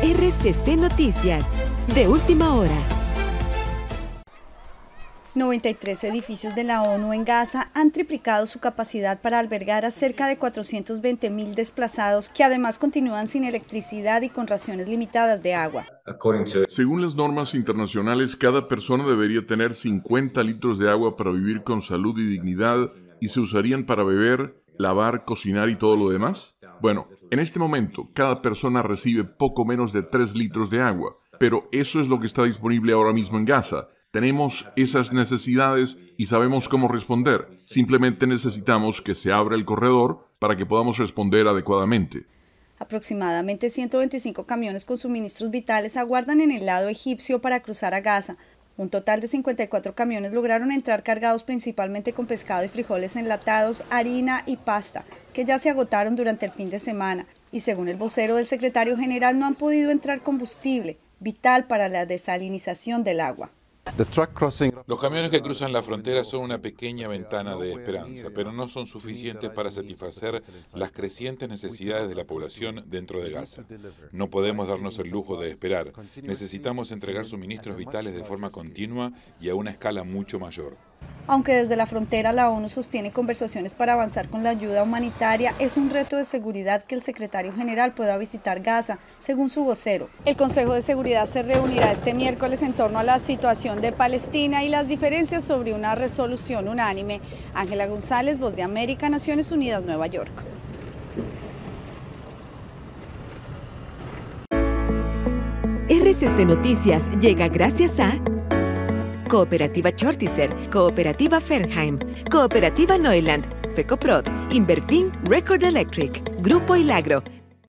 RCC Noticias, de última hora. 93 edificios de la ONU en Gaza han triplicado su capacidad para albergar a cerca de 420.000 desplazados que además continúan sin electricidad y con raciones limitadas de agua. Según las normas internacionales, cada persona debería tener 50 litros de agua para vivir con salud y dignidad y se usarían para beber, lavar, cocinar y todo lo demás. Bueno, en este momento, cada persona recibe poco menos de 3 litros de agua, pero eso es lo que está disponible ahora mismo en Gaza. Tenemos esas necesidades y sabemos cómo responder. Simplemente necesitamos que se abra el corredor para que podamos responder adecuadamente. Aproximadamente 125 camiones con suministros vitales aguardan en el lado egipcio para cruzar a Gaza. Un total de 54 camiones lograron entrar cargados principalmente con pescado y frijoles enlatados, harina y pasta, que ya se agotaron durante el fin de semana. Y según el vocero del secretario general, no han podido entrar combustible, vital para la desalinización del agua. Los camiones que cruzan la frontera son una pequeña ventana de esperanza, pero no son suficientes para satisfacer las crecientes necesidades de la población dentro de Gaza. No podemos darnos el lujo de esperar. Necesitamos entregar suministros vitales de forma continua y a una escala mucho mayor. Aunque desde la frontera la ONU sostiene conversaciones para avanzar con la ayuda humanitaria, es un reto de seguridad que el secretario general pueda visitar Gaza, según su vocero. El Consejo de Seguridad se reunirá este miércoles en torno a la situación de Palestina y las diferencias sobre una resolución unánime. Ángela González, Voz de América, Naciones Unidas, Nueva York. RCC Noticias llega gracias a Cooperativa Chortizer, Cooperativa Fernheim, Cooperativa Neuland, Fecoprod, Inverfin, Record Electric, Grupo Ilagro,